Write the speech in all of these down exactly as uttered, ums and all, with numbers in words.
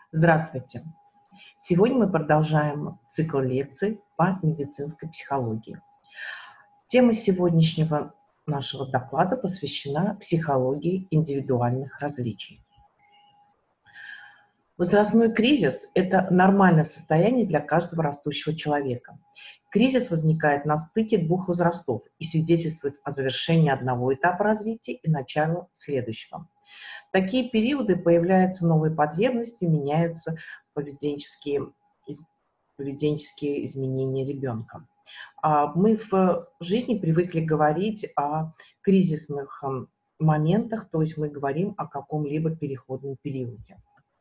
Здравствуйте! Сегодня мы продолжаем цикл лекций по медицинской психологии. Тема сегодняшнего нашего доклада посвящена психологии индивидуальных различий. Возрастной кризис– это нормальное состояние для каждого растущего человека. Кризис возникает на стыке двух возрастов и свидетельствует о завершении одного этапа развития и начале следующего. В такие периоды появляются новые потребности, меняются поведенческие, из, поведенческие изменения ребенка. А мы в жизни привыкли говорить о кризисных моментах, то есть мы говорим о каком-либо переходном периоде.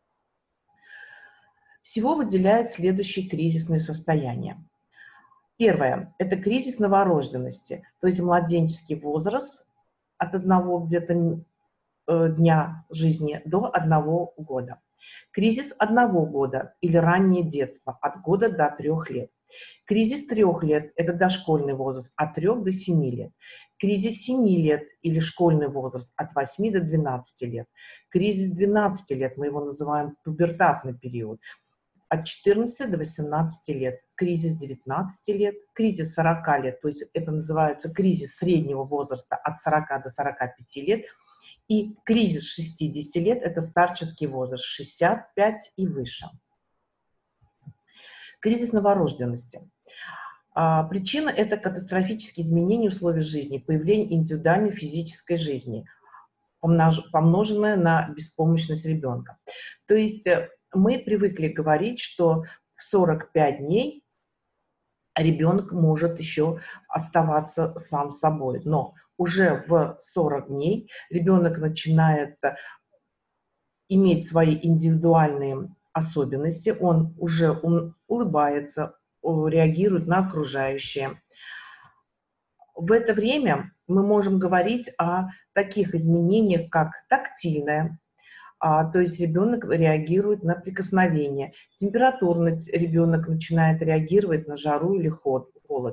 Всего выделяют следующие кризисные состояния. Первое – это кризис новорожденности, то есть младенческий возраст от одного где-то дня жизни до одного года. Кризис одного года или раннее детство от года до трех лет. Кризис трех лет – это дошкольный возраст от трёх до семи лет. Кризис семи лет или школьный возраст от восьми до двенадцати лет. Кризис двенадцати лет, мы его называем пубертатный период, от четырнадцати до восемнадцати лет. Кризис девятнадцати лет, кризис сорока лет, то есть это называется кризис среднего возраста от сорока до сорока пяти лет. И кризис шестидесяти лет – это старческий возраст, шестьдесят пять и выше. Кризис новорожденности. А, причина – это катастрофические изменения условий жизни, появление индивидуальной физической жизни, помнож, помноженное на беспомощность ребенка. То есть мы привыкли говорить, что в сорок пять дней ребенок может еще оставаться сам собой, но уже в сорок дней ребенок начинает иметь свои индивидуальные особенности, он уже улыбается, реагирует на окружающее. В это время мы можем говорить о таких изменениях, как тактильное, а, то есть ребенок реагирует на прикосновение, температурно ребенок начинает реагировать на жару или холод.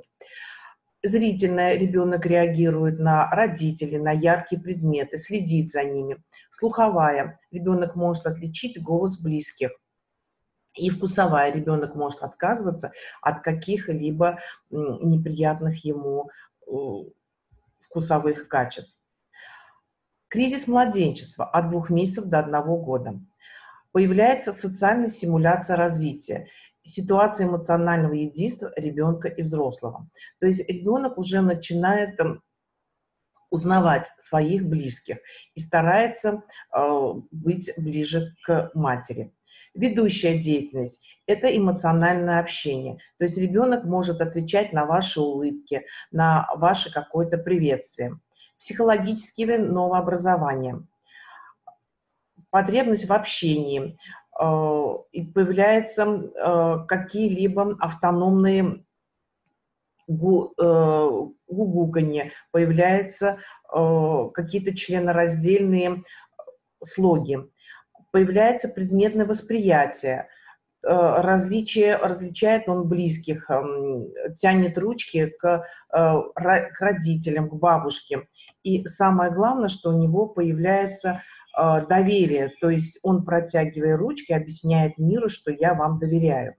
Зрительное, ребенок реагирует на родителей, на яркие предметы, следит за ними. Слуховая, ребенок может отличить голос близких. И вкусовая, ребенок может отказываться от каких-либо неприятных ему вкусовых качеств. Кризис младенчества от двух месяцев до одного года. Появляется социальная симуляция развития, ситуация эмоционального единства ребенка и взрослого. То есть ребенок уже начинает узнавать своих близких и старается э, быть ближе к матери. Ведущая деятельность – это эмоциональное общение. То есть ребенок может отвечать на ваши улыбки, на ваше какое-то приветствие. Психологические новообразования. Потребность в общении. Э, и появляются э, какие-либо автономные гу, э, гугуканье, появляются э, какие-то членораздельные слоги. Появляется предметное восприятие, различие, различает он близких, тянет ручки к, к родителям, к бабушке. И самое главное, что у него появляется доверие, то есть он, протягивая ручки, объясняет миру, что я вам доверяю.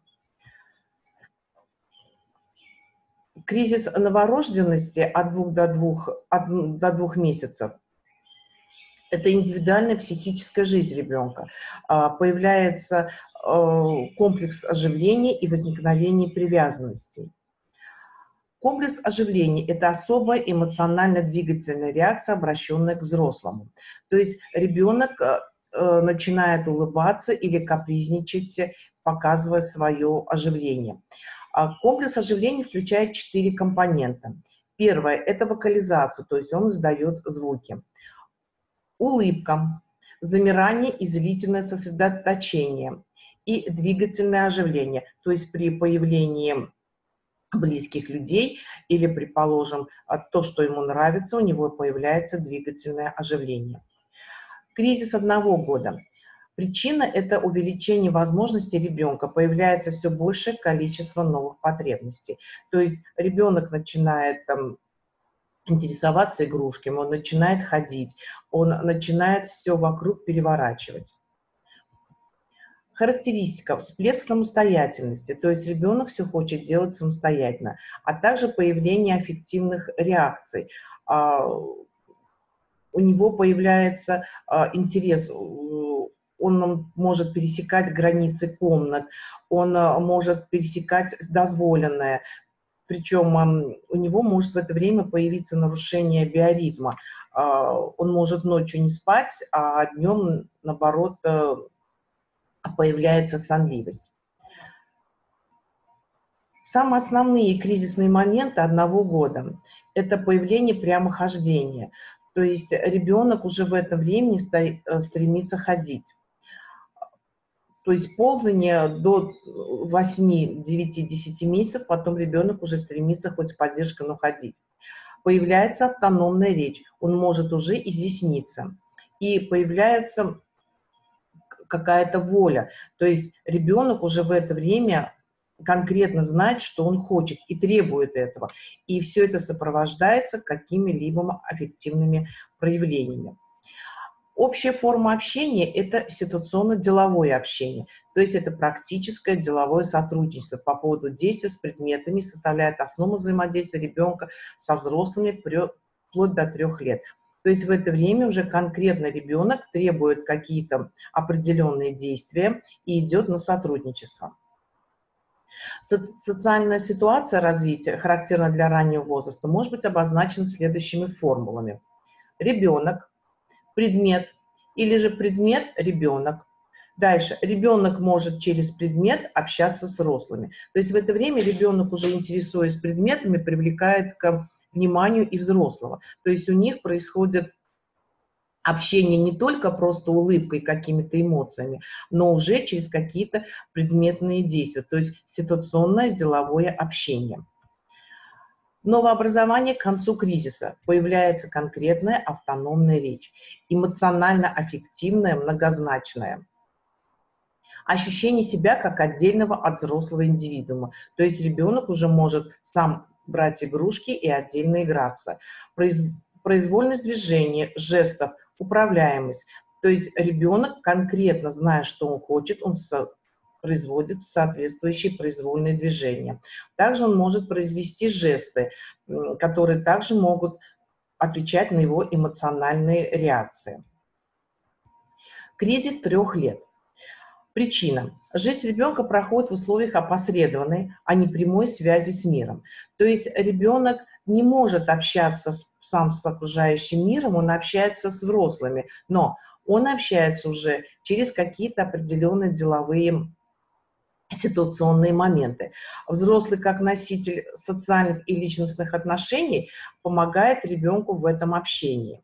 Кризис новорожденности от двух до двух, от, до двух месяцев. Это индивидуальная психическая жизнь ребенка. Появляется комплекс оживления и возникновения привязанностей. Комплекс оживления – это особая эмоционально-двигательная реакция, обращенная к взрослому. То есть ребенок начинает улыбаться или капризничать, показывая свое оживление. Комплекс оживления включает четыре компонента. Первое – это вокализацию, то есть он издает звуки. Улыбка, замирание и зрительное сосредоточение и двигательное оживление, то есть при появлении близких людей или, предположим, то, что ему нравится, у него появляется двигательное оживление. Кризис одного года. Причина – это увеличение возможностей ребенка, появляется все большее количество новых потребностей. То есть ребенок начинает там интересоваться игрушками, он начинает ходить, он начинает все вокруг переворачивать. Характеристика – всплеск самостоятельности, то есть ребенок все хочет делать самостоятельно, а также появление аффективных реакций. А, У него появляется а, интерес, у- он может пересекать границы комнат, он а, может пересекать дозволенное, причем ам, у него может в это время появиться нарушение биоритма. А, Он может ночью не спать, а днем, наоборот, э, появляется сонливость. Самые основные кризисные моменты одного года – это появление прямохождения. То есть ребенок уже в это время ста- э, стремится ходить. То есть ползание до восьми, девяти, десяти месяцев, потом ребенок уже стремится хоть с поддержкой, но ходить. Появляется автономная речь, он может уже изъясниться. И появляется какая-то воля. То есть ребенок уже в это время конкретно знает, что он хочет и требует этого. И все это сопровождается какими-либо аффективными проявлениями. Общая форма общения – это ситуационно-деловое общение, то есть это практическое деловое сотрудничество по поводу действия с предметами, составляет основу взаимодействия ребенка со взрослыми вплоть до трех лет. То есть в это время уже конкретно ребенок требует какие-то определенные действия и идет на сотрудничество. Со- Социальная ситуация развития, характерная для раннего возраста, может быть обозначена следующими формулами. Ребенок, предмет или же предмет – ребенок. Дальше. Ребенок может через предмет общаться с взрослыми. То есть в это время ребенок, уже интересуясь предметами, привлекает к вниманию и взрослого. То есть у них происходит общение не только просто улыбкой, какими-то эмоциями, но уже через какие-то предметные действия. То есть ситуационное деловое общение. Новообразование к концу кризиса. Появляется конкретная автономная речь, эмоционально-аффективная, многозначная. Ощущение себя как отдельного от взрослого индивидуума. То есть ребенок уже может сам брать игрушки и отдельно играться. Произ... Произвольность движения, жестов, управляемость. То есть ребенок, конкретно зная, что он хочет, он со... производит соответствующие произвольные движения. Также он может произвести жесты, которые также могут отвечать на его эмоциональные реакции. Кризис трех лет. Причина. Жизнь ребенка проходит в условиях опосредованной, а не прямой связи с миром. То есть ребенок не может общаться с, сам с окружающим миром, он общается с взрослыми, но он общается уже через какие-то определенные деловые ситуационные моменты. Взрослый, как носитель социальных и личностных отношений, помогает ребенку в этом общении.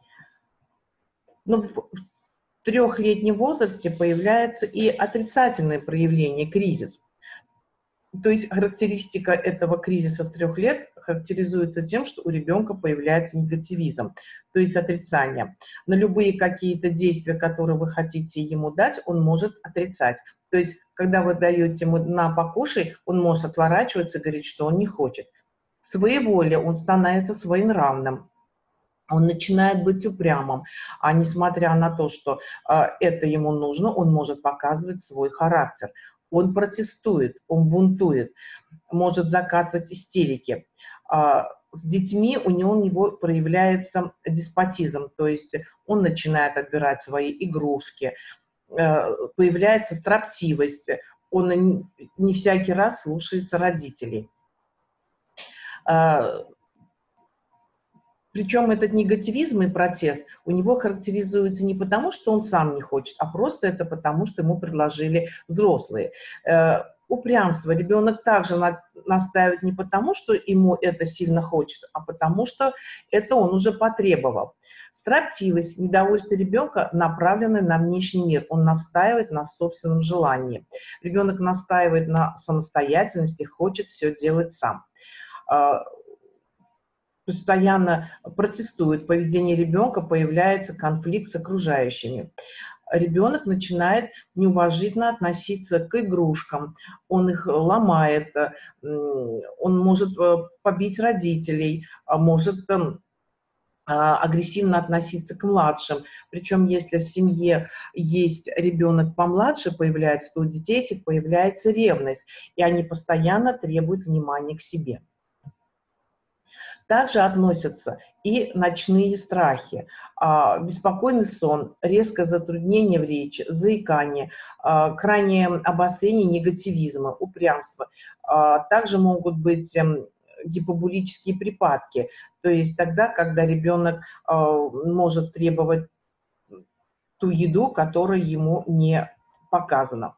Но в трехлетнем возрасте появляется и отрицательное проявление кризис. То есть характеристика этого кризиса с трех лет характеризуется тем, что у ребенка появляется негативизм, то есть отрицание. На любые какие-то действия, которые вы хотите ему дать, он может отрицать. То есть, когда вы даете ему «на, покушай», он может отворачиваться и говорить, что он не хочет. Своеволие, он становится своенравным. Он начинает быть упрямым, а несмотря на то, что э, это ему нужно, он может показывать свой характер. Он протестует, он бунтует, может закатывать истерики. А, с детьми у него, у него проявляется деспотизм, то есть он начинает отбирать свои игрушки, э, появляется строптивость, он не всякий раз слушается родителей. А, Причем этот негативизм и протест у него характеризуется не потому, что он сам не хочет, а просто это потому, что ему предложили взрослые. Э, упрямство. Ребенок также на, настаивает не потому, что ему это сильно хочется, а потому что это он уже потребовал. Строптивость, недовольство ребенка, направленное на внешний мир. Он настаивает на собственном желании. Ребенок настаивает на самостоятельности, хочет все делать сам. Постоянно протестует поведение ребенка, появляется конфликт с окружающими. Ребенок начинает неуважительно относиться к игрушкам, он их ломает, он может побить родителей, может агрессивно относиться к младшим. Причем, если в семье есть ребенок помладше, появляется, то у детей этих появляется ревность, и они постоянно требуют внимания к себе. Также относятся и ночные страхи, беспокойный сон, резкое затруднение в речи, заикание, крайнее обострение негативизма, упрямства. Также могут быть гипобулические припадки, то есть тогда, когда ребенок э, может требовать ту еду, которая ему не показана.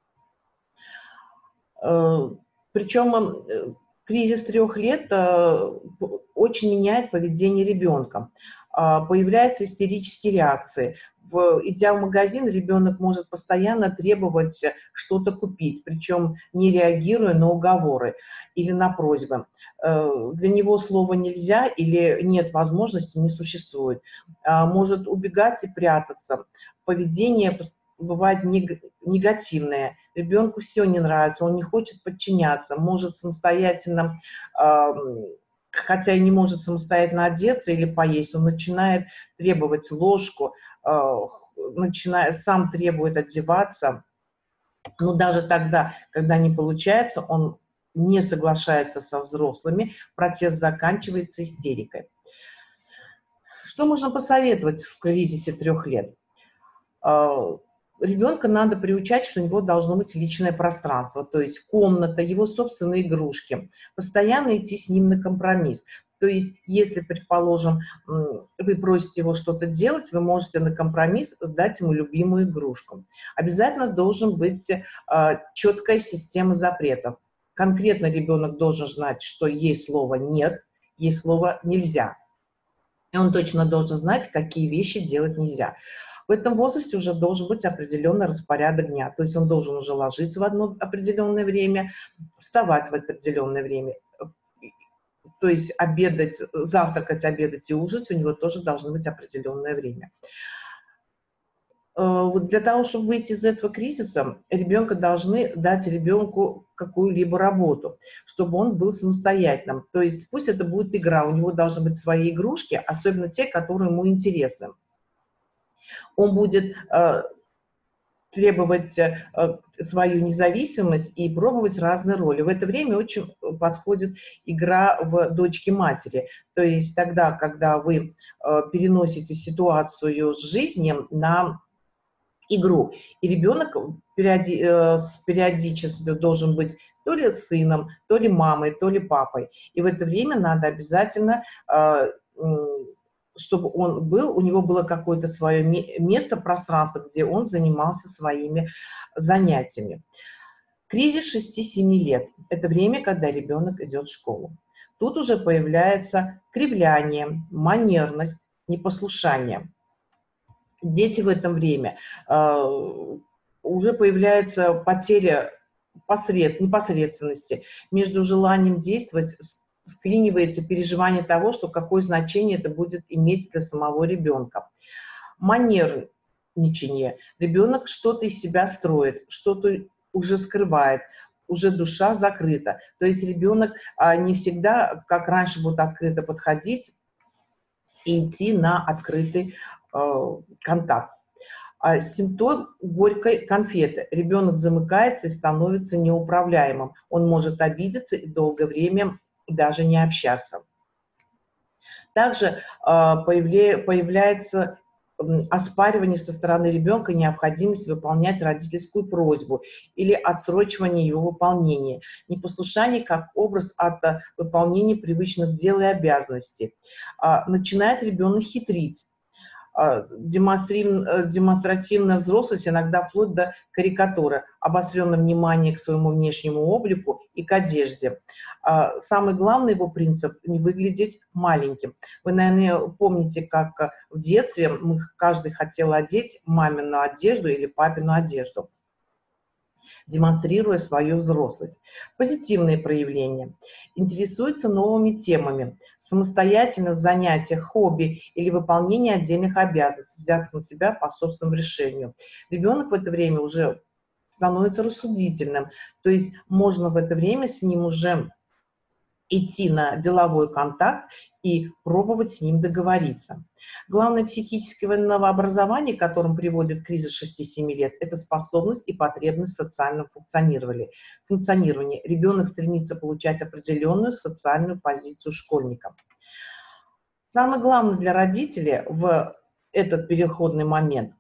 Э, причем э, кризис трех лет э, очень меняет поведение ребенка. Э, появляются истерические реакции. В, идя в магазин, ребенок может постоянно требовать что-то купить, причем не реагируя на уговоры или на просьбы. Для него слова «нельзя» или «нет возможности» не существует. Может убегать и прятаться. Поведение бывает негативное. Ребенку все не нравится, он не хочет подчиняться, может самостоятельно, хотя и не может самостоятельно одеться или поесть, он начинает требовать ложку, начинает, сам требует одеваться. Но даже тогда, когда не получается, он не соглашается со взрослыми, процесс заканчивается истерикой. Что можно посоветовать в кризисе трех лет? Ребенка надо приучать, что у него должно быть личное пространство, то есть комната, его собственные игрушки. Постоянно идти с ним на компромисс. То есть, если, предположим, вы просите его что-то делать, вы можете на компромисс сдать ему любимую игрушку. Обязательно должен быть четкая система запретов. Конкретно ребенок должен знать, что есть слово «нет», есть слово «нельзя». И он точно должен знать, какие вещи делать нельзя. В этом возрасте уже должен быть определенный распорядок дня. То есть он должен уже ложиться в одно определенное время, вставать в определенное время. То есть обедать, завтракать, обедать и ужинать у него тоже должно быть определенное время. Для того, чтобы выйти из этого кризиса, ребенка должны дать ребенку какую-либо работу, чтобы он был самостоятельным. То есть пусть это будет игра, у него должны быть свои игрушки, особенно те, которые ему интересны. Он будет э, требовать э, свою независимость и пробовать разные роли. В это время очень подходит игра в дочки-матери. То есть тогда, когда вы э, переносите ситуацию с жизни на игру. И ребенок периоди, э, с периодичностью должен быть то ли сыном, то ли мамой, то ли папой. И в это время надо обязательно, э, чтобы он был, у него было какое-то свое место, пространство, где он занимался своими занятиями. Кризис шести-семи лет – это время, когда ребенок идет в школу. Тут уже появляется кривляние, манерность, непослушание. Дети в это время э, уже появляется потеря посред, непосредственности. Между желанием действовать вклинивается переживание того, что какое значение это будет иметь для самого ребенка. Манерничание. Ребенок что-то из себя строит, что-то уже скрывает, уже душа закрыта. То есть ребенок а, не всегда, как раньше, будет открыто подходить и идти на открытый контакт. А симптом горькой конфеты. Ребенок замыкается и становится неуправляемым. Он может обидеться и долгое время даже не общаться. Также э, появля, появляется э, оспаривание со стороны ребенка необходимости выполнять родительскую просьбу или отсрочивание его выполнения. Непослушание как образ от э, выполнения привычных дел и обязанностей. Э, начинает ребенок хитрить. Демонстративная взрослость, иногда вплоть до карикатуры, обостренное внимание к своему внешнему облику и к одежде. Самый главный его принцип – не выглядеть маленьким. Вы, наверное, помните, как в детстве мы, каждый хотел одеть мамину одежду или папину одежду, демонстрируя свою взрослость. Позитивные проявления. Интересуется новыми темами, самостоятельно в занятиях, хобби или выполнении отдельных обязанностей, взятых на себя по собственному решению. Ребенок в это время уже становится рассудительным, то есть можно в это время с ним уже идти на деловой контакт и пробовать с ним договориться. Главное психическое новообразование, к которому приводит кризис шести-семи лет, это способность и потребность в социальном функционировании. функционировании. Ребенок стремится получать определенную социальную позицию школьника. Самое главное для родителей в этот переходный момент,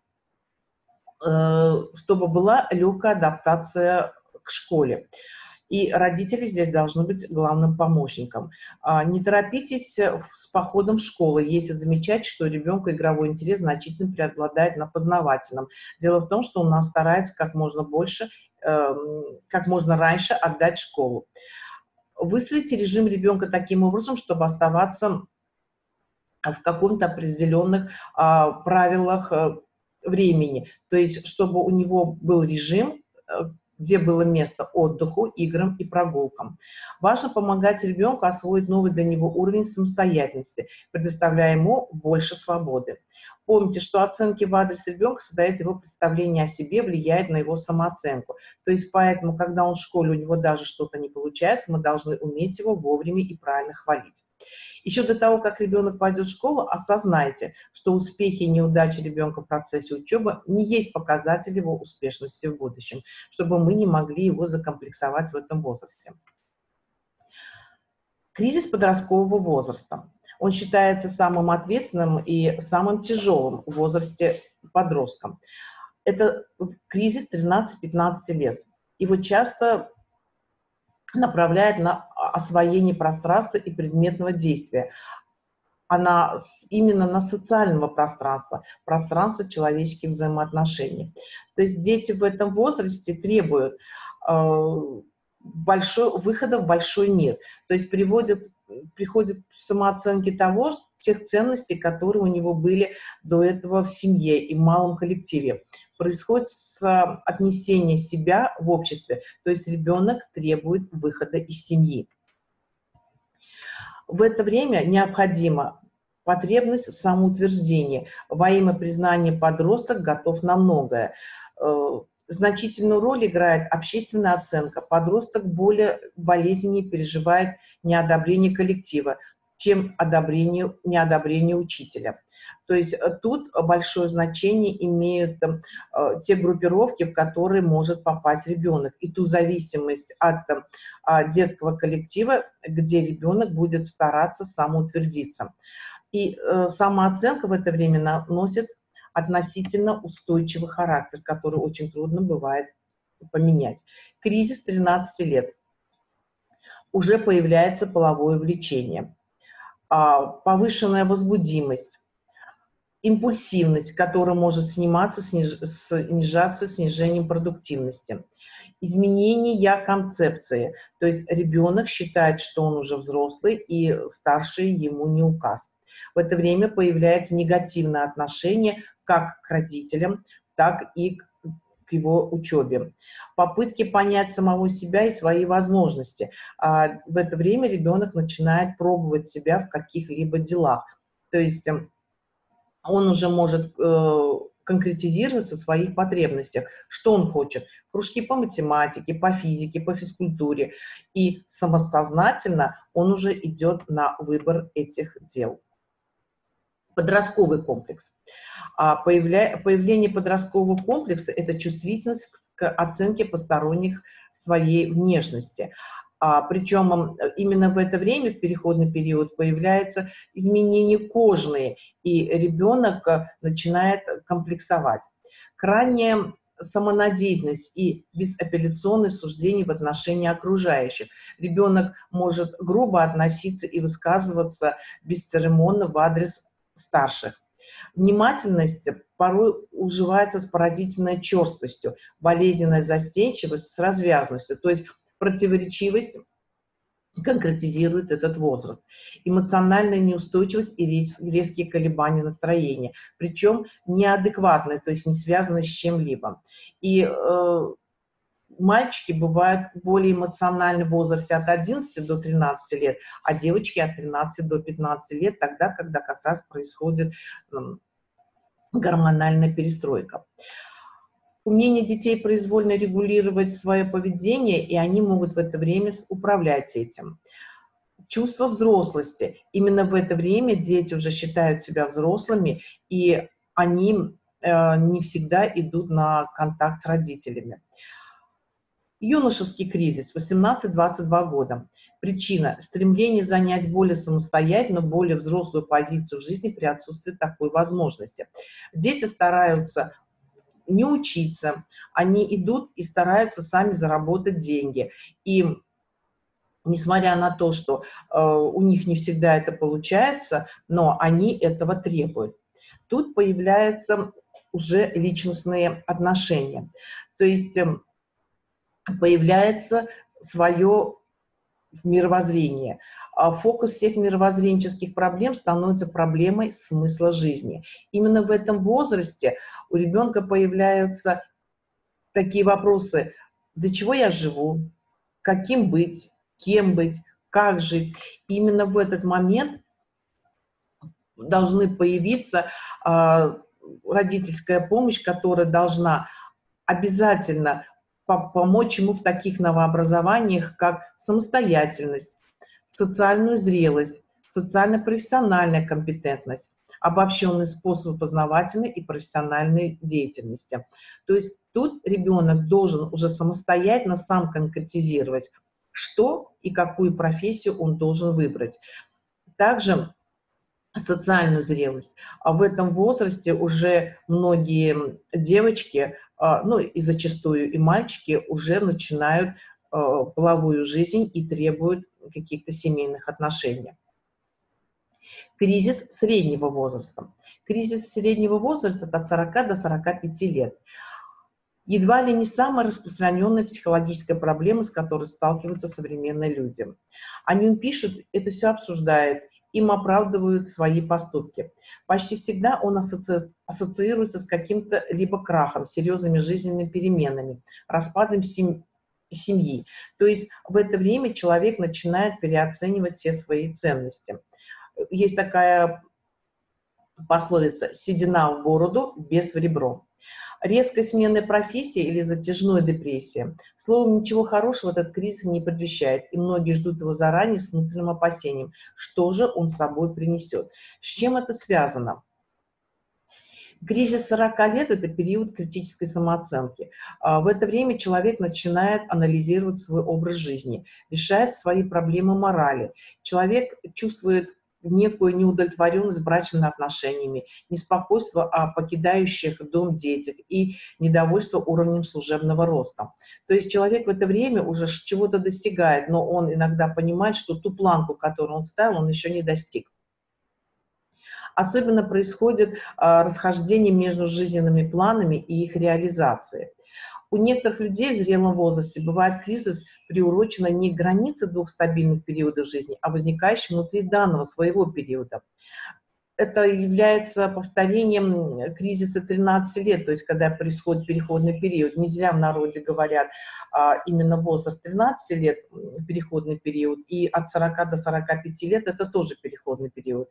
чтобы была легкая адаптация к школе. И родители здесь должны быть главным помощником. Не торопитесь с походом в школу, если замечать, что у ребенка игровой интерес значительно преобладает на познавательном. Дело в том, что у нас стараются как можно больше, как можно раньше отдать школу. Выстроите режим ребенка таким образом, чтобы оставаться в каком-то определенных правилах времени. То есть, чтобы у него был режим, где было место отдыху, играм и прогулкам. Важно помогать ребенку освоить новый для него уровень самостоятельности, предоставляя ему больше свободы. Помните, что оценки в адрес ребенка создают его представление о себе, влияет на его самооценку. То есть поэтому, когда он в школе, у него даже что-то не получается, мы должны уметь его вовремя и правильно хвалить. Еще до того, как ребенок пойдет в школу, осознайте, что успехи и неудачи ребенка в процессе учебы не есть показатель его успешности в будущем, чтобы мы не могли его закомплексовать в этом возрасте. Кризис подросткового возраста. Он считается самым ответственным и самым тяжелым в возрасте подростка. Это кризис тринадцати-пятнадцати лет. Его часто направляет на освоение пространства и предметного действия, а на, именно на социального пространства, пространства человеческих взаимоотношений. То есть дети в этом возрасте требуют э, большой, выхода в большой мир, то есть приводят, приходят к самооценке того, тех ценностей, которые у него были до этого в семье и в малом коллективе. Происходит отнесение себя в обществе, то есть ребенок требует выхода из семьи. В это время необходима потребность в самоутверждении. Во имя признания подросток готов на многое. Значительную роль играет общественная оценка. Подросток более болезненнее переживает неодобрение коллектива, чем одобрение, неодобрение учителя. То есть тут большое значение имеют э, те группировки, в которые может попасть ребенок, и ту зависимость от э, детского коллектива, где ребенок будет стараться самоутвердиться. И э, самооценка в это время носит относительно устойчивый характер, который очень трудно бывает поменять. Кризис тринадцати лет. Уже появляется половое влечение, повышенная возбудимость, импульсивность, которая может сниматься, сниж... снижаться снижением продуктивности, изменение концепции, то есть ребенок считает, что он уже взрослый и старший ему не указ. В это время появляется негативное отношение как к родителям, так и к его учебе. Попытки понять самого себя и свои возможности. А в это время ребенок начинает пробовать себя в каких-либо делах. То есть он уже может э, конкретизироваться в своих потребностях, что он хочет. Кружки по математике, по физике, по физкультуре. И самосознательно он уже идет на выбор этих дел. Подростковый комплекс. А появля... Появление подросткового комплекса – это чувствительность к оценке посторонних своей внешности. А, причем именно в это время, в переходный период, появляются изменения кожные, и ребенок начинает комплексовать. Крайняя самонадеянность и безапелляционное суждение в отношении окружающих. Ребенок может грубо относиться и высказываться бесцеремонно в адрес старших. Внимательность порой уживается с поразительной черствостью, болезненная застенчивость с развязностью, то есть противоречивость конкретизирует этот возраст. Эмоциональная неустойчивость и резкие колебания настроения, причем неадекватные, то есть не связанные с чем-либо. И э, мальчики бывают более эмоциональны в возрасте от одиннадцати до тринадцати лет, а девочки от тринадцати до пятнадцати лет, тогда, когда как раз происходит э, гормональная перестройка. Умение детей произвольно регулировать свое поведение, и они могут в это время управлять этим. Чувство взрослости. Именно в это время дети уже считают себя взрослыми, и они э, не всегда идут на контакт с родителями. Юношеский кризис, восемнадцать-двадцать два года. Причина – стремление занять более самостоятельную, более взрослую позицию в жизни при отсутствии такой возможности. Дети стараются не учиться, они идут и стараются сами заработать деньги. И несмотря на то, что э, у них не всегда это получается, но они этого требуют. Тут появляются уже личностные отношения. То есть э, появляется свое мировоззрение. А фокус всех мировоззренческих проблем становится проблемой смысла жизни. Именно в этом возрасте у ребенка появляются такие вопросы: для чего я живу, каким быть, кем быть, как жить. И именно в этот момент должны появиться э, родительская помощь, которая должна обязательно помочь ему в таких новообразованиях, как самостоятельность, социальную зрелость, социально-профессиональная компетентность, обобщенный способ познавательной и профессиональной деятельности. То есть тут ребенок должен уже самостоятельно сам конкретизировать, что и какую профессию он должен выбрать. Также социальную зрелость. А в этом возрасте уже многие девочки, ну и зачастую и мальчики, уже начинают половую жизнь и требуют каких-то семейных отношений. Кризис среднего возраста. Кризис среднего возраста от сорока до сорока пяти лет. Едва ли не самая распространенная психологическая проблема, с которой сталкиваются современные люди. О нем пишут, это все обсуждают, им оправдывают свои поступки. Почти всегда он асоци... ассоциируется с каким-то либо крахом, серьезными жизненными переменами, распадом сем... семьи. То есть в это время человек начинает переоценивать все свои ценности. Есть такая пословица: «седина в бороду, бес в ребро». Резкая смена профессии или затяжной депрессия. Словом, ничего хорошего этот кризис не предвещает, и многие ждут его заранее с внутренним опасением, что же он с собой принесет. С чем это связано? Кризис сорока лет – это период критической самооценки. В это время человек начинает анализировать свой образ жизни, решает свои проблемы морали. Человек чувствует некую неудовлетворенность брачными отношениями, неспокойство о покидающих дом детях и недовольство уровнем служебного роста. То есть человек в это время уже чего-то достигает, но он иногда понимает, что ту планку, которую он ставил, он еще не достиг. Особенно происходит а, расхождение между жизненными планами и их реализацией. У некоторых людей в зрелом возрасте бывает кризис, приуроченный не к границе двух стабильных периодов жизни, а возникающий внутри данного своего периода. Это является повторением кризиса тринадцати лет, то есть когда происходит переходный период. Не зря в народе говорят а, именно возраст тринадцати лет, переходный период, и от сорока до сорока пяти лет это тоже переходный период.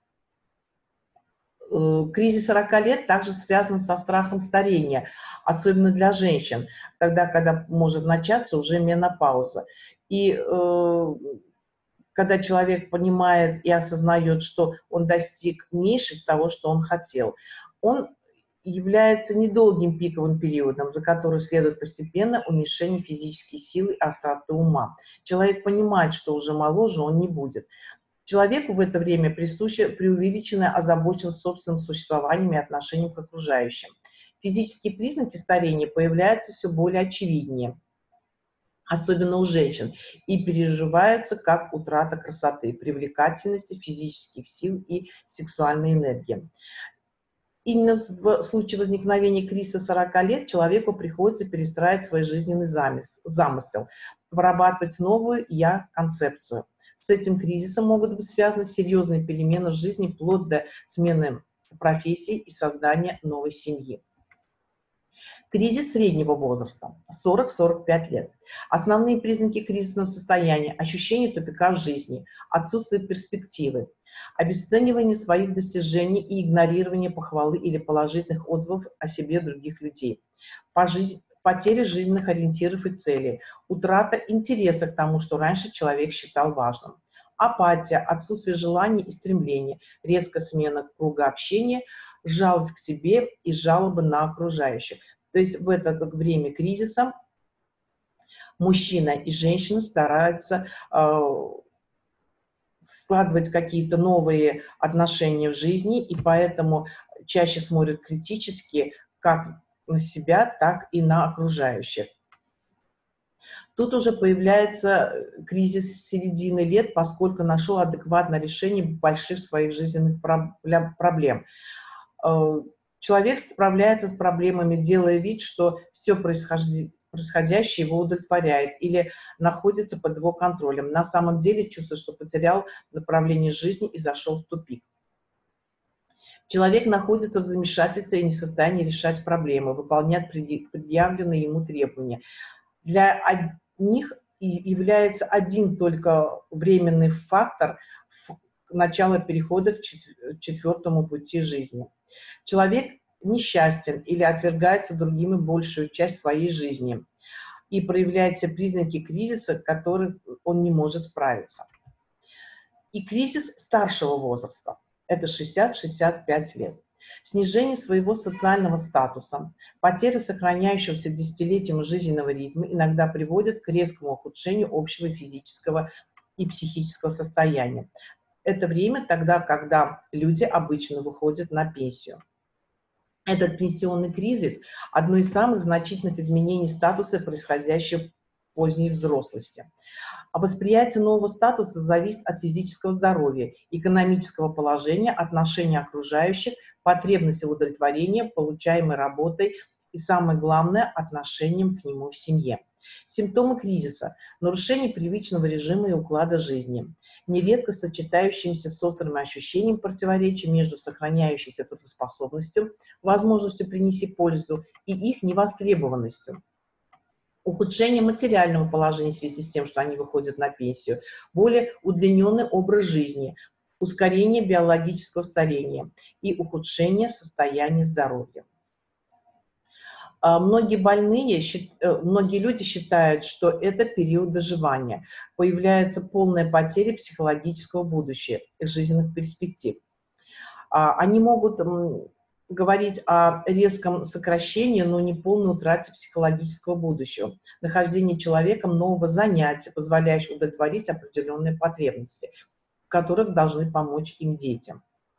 Кризис сорока лет также связан со страхом старения, особенно для женщин, тогда, когда может начаться уже менопауза. И э, когда человек понимает и осознает, что он достиг меньше того, что он хотел, он является недолгим пиковым периодом, за который следует постепенно уменьшение физической силы и остроты ума. Человек понимает, что уже моложе он не будет. Человеку в это время присуща преувеличенная озабоченность собственным существованием и отношением к окружающим. Физические признаки старения появляются все более очевиднее, особенно у женщин, и переживаются как утрата красоты, привлекательности, физических сил и сексуальной энергии. Именно в случае возникновения кризиса сорока лет человеку приходится перестраивать свой жизненный замысел, вырабатывать новую «я-концепцию». С этим кризисом могут быть связаны серьезные перемены в жизни, вплоть до смены профессии и создания новой семьи. Кризис среднего возраста – сорок — сорок пять лет. Основные признаки кризисного состояния – ощущение тупика в жизни, отсутствие перспективы, обесценивание своих достижений и игнорирование похвалы или положительных отзывов о себе других людей, потеря жизненных ориентиров и целей, утрата интереса к тому, что раньше человек считал важным. апатия, отсутствие желаний и стремлений, резкая смена круга общения, жалость к себе и жалобы на окружающих. То есть в это время кризиса мужчина и женщина стараются э, складывать какие-то новые отношения в жизни, и поэтому чаще смотрят критически как на себя, так и на окружающих. Тут уже появляется кризис середины лет, поскольку нашел адекватное решение больших своих жизненных проблем. Человек справляется с проблемами, делая вид, что все происходящее его удовлетворяет или находится под его контролем. На самом деле чувствует, что потерял направление жизни и зашел в тупик. Человек находится в замешательстве и не в состоянии решать проблемы, выполнять предъявленные ему требования. Для одних является один только временный фактор начала перехода к четвертому пути жизни. Человек несчастен или отвергается другими большую часть своей жизни и проявляют все признаки кризиса, которых он не может справиться. И кризис старшего возраста – это шестьдесят — шестьдесят пять лет. Снижение своего социального статуса, потеря сохраняющегося десятилетиями жизненного ритма иногда приводит к резкому ухудшению общего физического и психического состояния. Это время тогда, когда люди обычно выходят на пенсию. Этот пенсионный кризис – одно из самых значительных изменений статуса, происходящих в поздней взрослости. А восприятие нового статуса зависит от физического здоровья, экономического положения, отношения окружающих, потребности в удовлетворении, получаемой работой и, самое главное, отношением к нему в семье. Симптомы кризиса – нарушение привычного режима и уклада жизни, нередко сочетающимся с острым ощущением противоречия между сохраняющейся трудоспособностью, возможностью принести пользу и их невостребованностью. Ухудшение материального положения в связи с тем, что они выходят на пенсию, более удлиненный образ жизни, ускорение биологического старения и ухудшение состояния здоровья. Многие больные, многие люди считают, что это период доживания. Появляется полная потеря психологического будущего и жизненных перспектив. Они могут говорить о резком сокращении, но не полной утрате психологического будущего. Нахождение человеком нового занятия, позволяющего удовлетворить определенные потребности, в которых должны помочь им дети.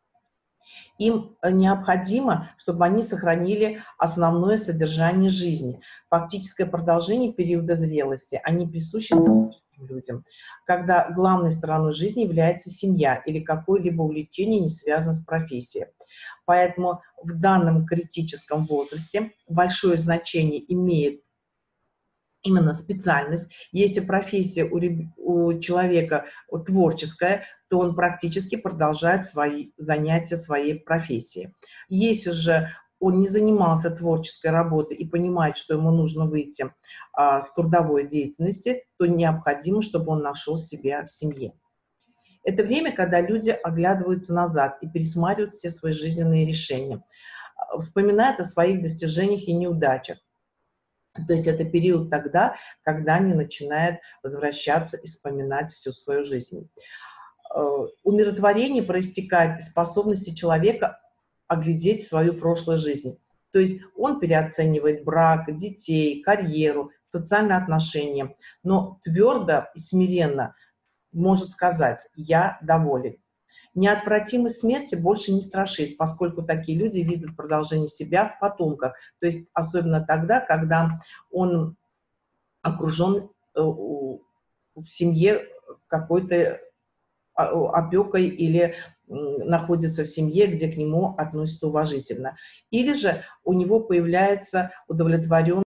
Им необходимо, чтобы они сохранили основное содержание жизни, фактическое продолжение периода зрелости. Они присущи творческим людям, когда главной стороной жизни является семья или какое-либо увлечение, не связанное с профессией. Поэтому в данном критическом возрасте большое значение имеет именно специальность. Если профессия у, у человека творческая, то он практически продолжает свои занятия своей профессии. Если же он не занимался творческой работой и понимает, что ему нужно выйти а, с трудовой деятельности, то необходимо, чтобы он нашел себя в семье. Это время, когда люди оглядываются назад и пересматривают все свои жизненные решения, вспоминают о своих достижениях и неудачах. То есть это период тогда, когда они начинают возвращаться и вспоминать всю свою жизнь. Умиротворение проистекает из способности человека оглядеть свою прошлую жизнь. То есть он переоценивает брак, детей, карьеру, социальные отношения, но твердо и смиренно может сказать: «Я доволен». Неотвратимость смерти больше не страшит, поскольку такие люди видят продолжение себя в потомках, то есть особенно тогда, когда он окружен в семье какой-то опекой или находится в семье, где к нему относятся уважительно. Или же у него появляется удовлетворенность